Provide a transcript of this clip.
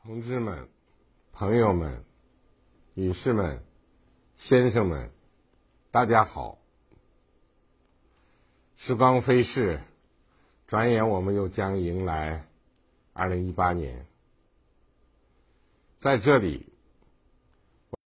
同志们、朋友们、女士们、先生们，大家好！时光飞逝，转眼我们又将迎来2018年。在这里，